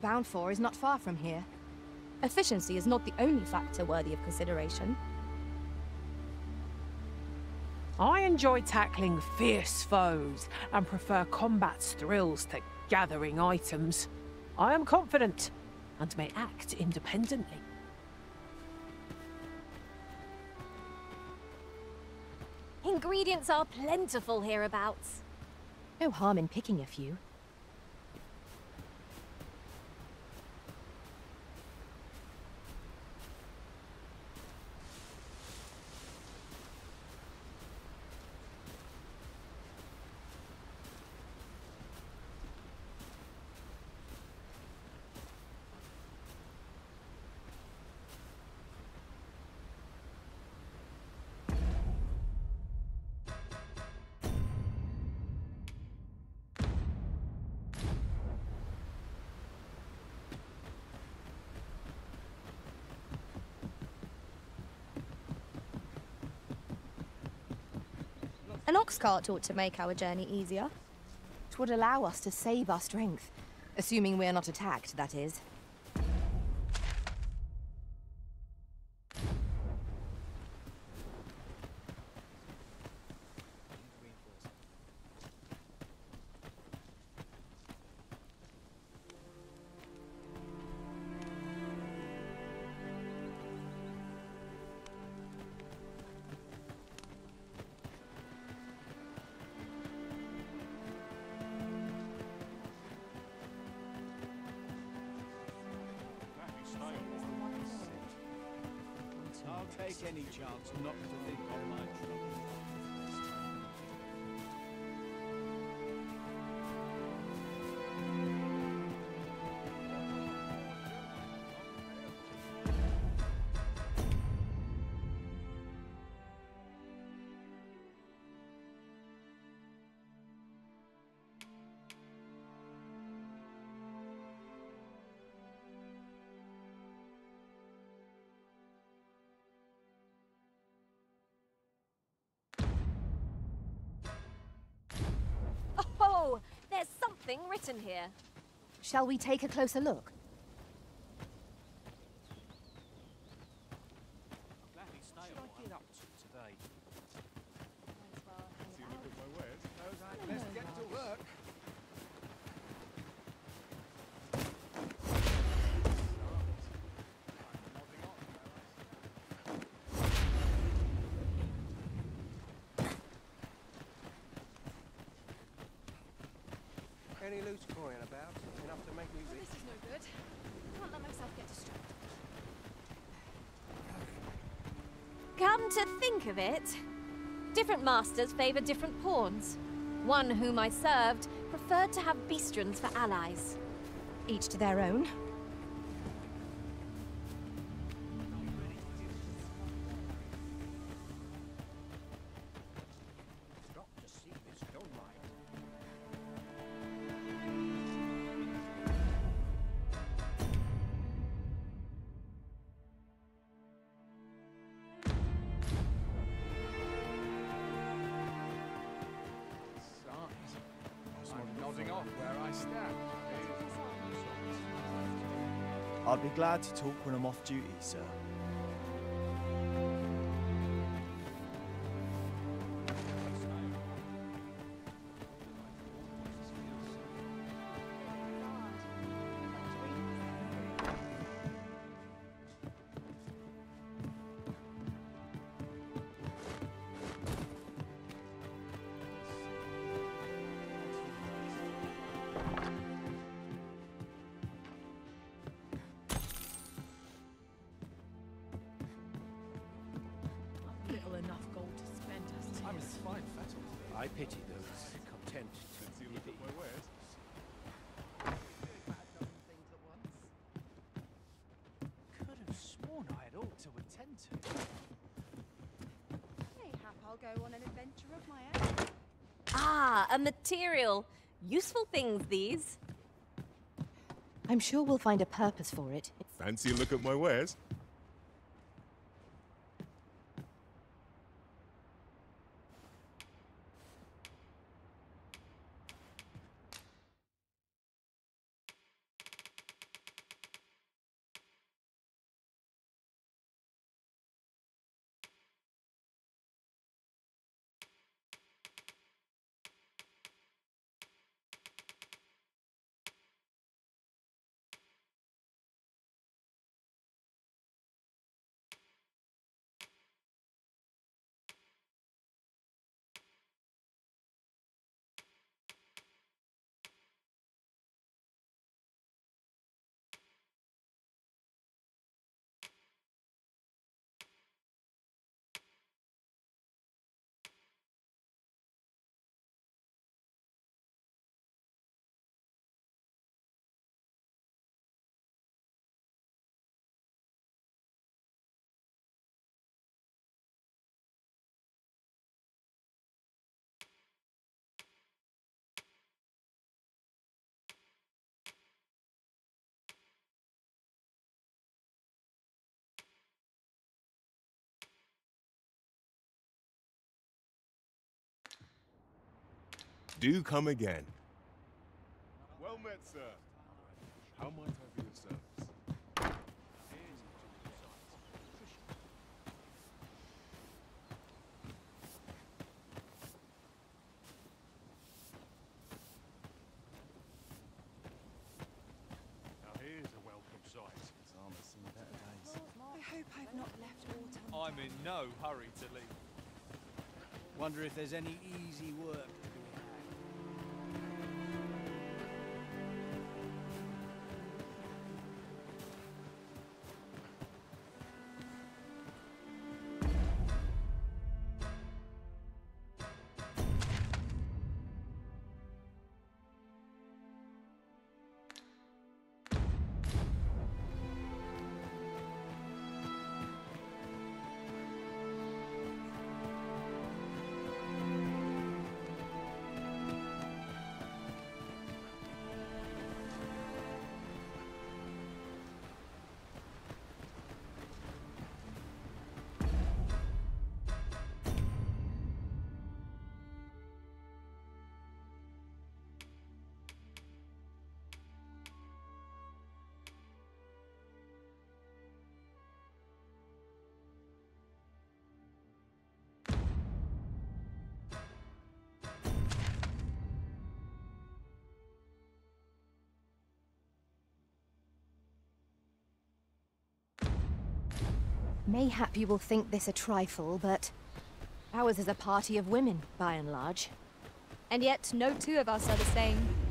bound for is not far from here. Efficiency is not the only factor worthy of consideration. I enjoy tackling fierce foes and prefer combat's thrills to gathering items. I am confident and may act independently. Ingredients are plentiful hereabouts. No harm in picking a few. An ox cart ought to make our journey easier. It would allow us to save our strength, assuming we are not attacked, that is. I'll take any chance not to think on my troubles. Oh, there's something written here. Shall we take a closer look? What should I get up to today? Let's get to work. Any loose coin about? Enough to make me Well, rich? this is no good. Can't let myself get distracted. Come to think of it, different masters favour different pawns. One whom I served preferred to have beastrons for allies. Each to their own. Stop to see this Dogma. I'm nodding off where I stand. I'd be glad to talk when I'm off duty, sir. Little enough gold to spend as I'm in fine fettle. I pity those content to live. Could have sworn I had ought to attend to. Mayhap I'll go on an adventure of my own. Ah, a material. Useful things, these. I'm sure we'll find a purpose for it. Fancy a look at my wares? Do come again. Well met, sir. How might I be of service? Now here's a welcome sight. His armor's seen better days. I hope I've not left autumn. I'm in no hurry to leave. Wonder if there's any easy work to be had. Mayhap you will think this a trifle, but ours is a party of women, by and large. And yet, no two of us are the same.